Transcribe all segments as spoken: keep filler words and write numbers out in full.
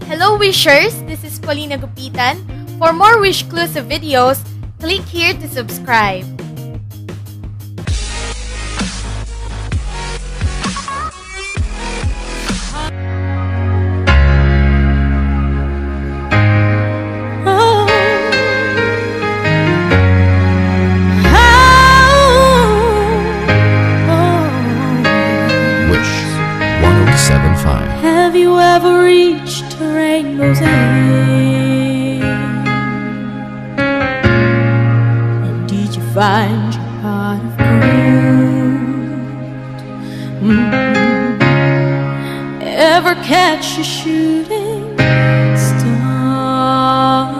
Hello Wishers, this is Pauline Agupitan. For more Wish-clusive videos, click here to subscribe. Wish one oh seven point five. Have you ever reached a rainbow's end? And did you find your pot of gold? Mm-hmm. Ever catch a shooting star?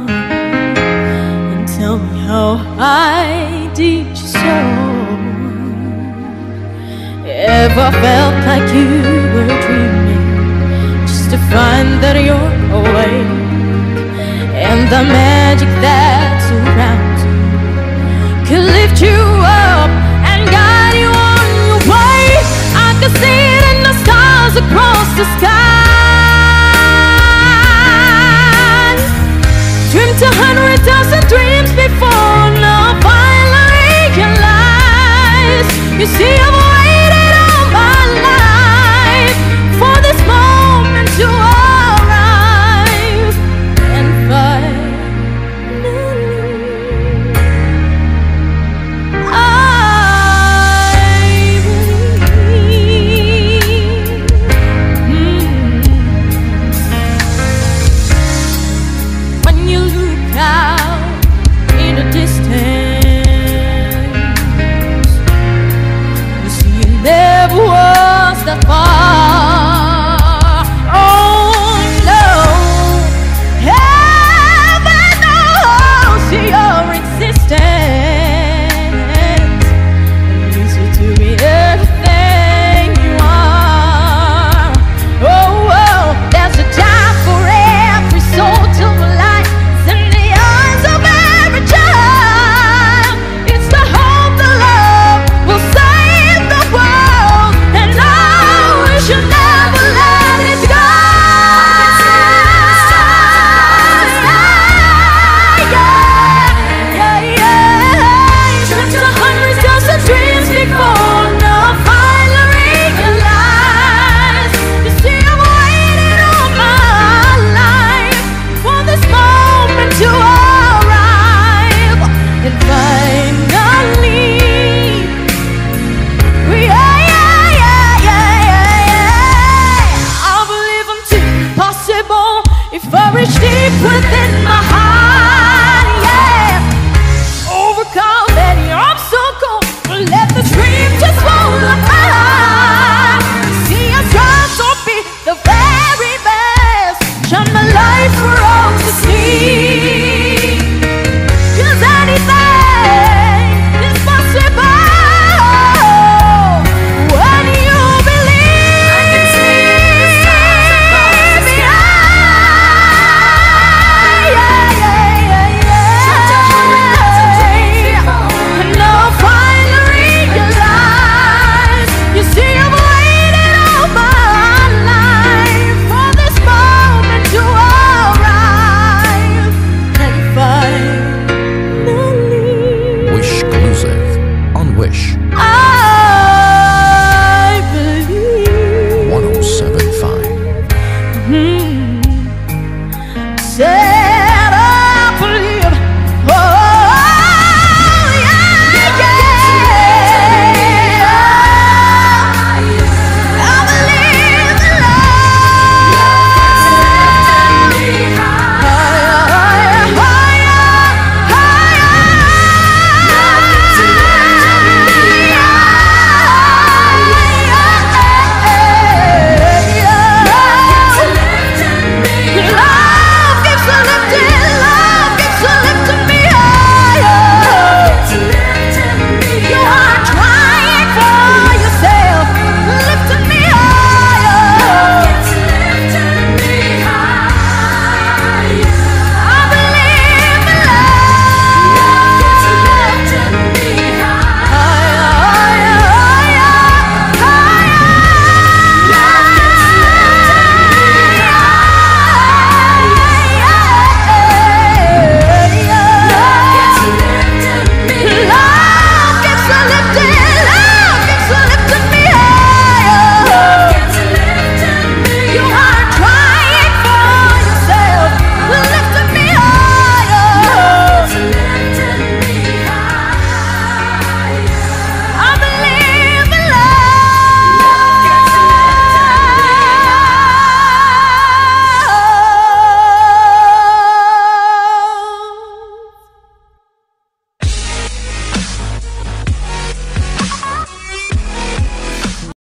And tell me how high did you soar? Ever felt like you were dreaming, just to find that you're awake, and the magic that surrounds you could lift you up and guide you on your way? I could see it in the stars across the sky. Dreamed a hundred thousand dreams before now finally realized. You see, I've waited all my life for this moment to arrive, and finally I believe. Mm. When you look out in the distance, you see it never was that far. Oh no, heaven knows your existence, and leads you to be everything you are. Oh, oh, there's a time for every soul to light in the eyes of every child. It's the hope the love will save the world, and I wish you never let it go. Yeah, yeah, yeah. Dreamt a hundred thousand dreams before now finally realized. You see, I've waited all my life for this moment to arrive, and finally, yeah, yeah, yeah, yeah, yeah. I believe until possible if I reach deep within my heart, yeah. Overcome any obstacle, let the dream just roll apart. See us try to be the very best, shine my light for all to see. 'Cause anything is possible when you believe. I can see the stars across the sky. Yeah, yeah, yeah, yeah. And now I finally realize. You see, I've waited all my life for this moment to arrive, and finally Wish-clusive on Wish I believe. one oh seven point five. Mm.